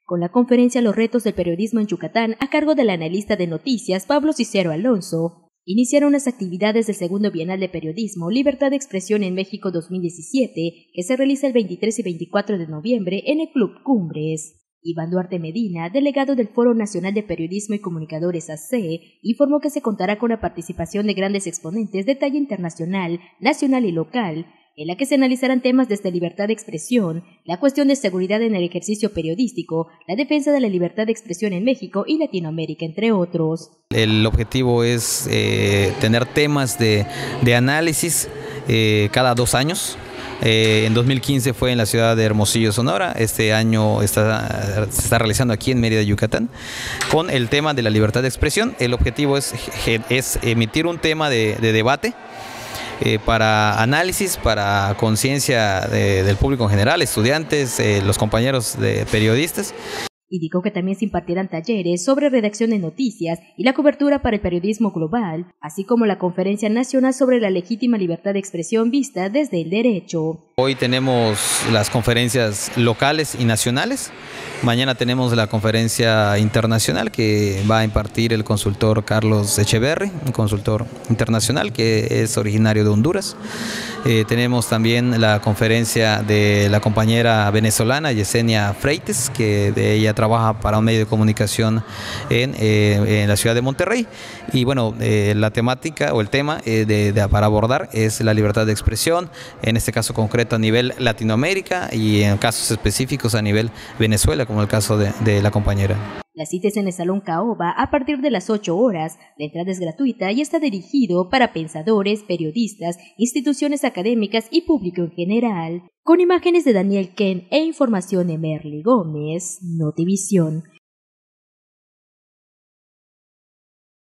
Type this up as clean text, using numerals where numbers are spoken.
con la conferencia Los retos del periodismo en Yucatán a cargo del analista de noticias Pablo Cicero Alonso. Iniciaron las actividades del segundo Bienal de Periodismo Libertad de Expresión en México 2017, que se realiza el 23 y 24 de noviembre en el Club Cumbres. Iván Duarte Medina, delegado del Foro Nacional de Periodismo y Comunicadores AC, informó que se contará con la participación de grandes exponentes de talla internacional, nacional y local, en la que se analizarán temas desde libertad de expresión, la cuestión de seguridad en el ejercicio periodístico, la defensa de la libertad de expresión en México y Latinoamérica, entre otros. El objetivo es tener temas de análisis cada 2 años. En 2015 fue en la ciudad de Hermosillo, Sonora. Este año se está realizando aquí en Mérida, Yucatán, con el tema de la libertad de expresión. El objetivo es emitir un tema de debate para análisis, para conciencia del público en general, estudiantes, los compañeros de periodistas. Indicó que también se impartirán talleres sobre redacción de noticias y la cobertura para el periodismo global, así como la Conferencia Nacional sobre la Legítima Libertad de Expresión vista desde el derecho. Hoy tenemos las conferencias locales y nacionales. Mañana tenemos la conferencia internacional que va a impartir el consultor Carlos Echeverry, un consultor internacional que es originario de Honduras. Tenemos también la conferencia de la compañera venezolana Yesenia Freites, que ella trabaja para un medio de comunicación en la ciudad de Monterrey. Y bueno, la temática o el tema para abordar es la libertad de expresión, en este caso concreto a nivel Latinoamérica y en casos específicos a nivel Venezuela, como el caso de la compañera. La cita es en el Salón Caoba a partir de las 8 horas. La entrada es gratuita y está dirigido para pensadores, periodistas, instituciones académicas y público en general. Con imágenes de Daniel Ken e información de Merly Gómez, Notivisión.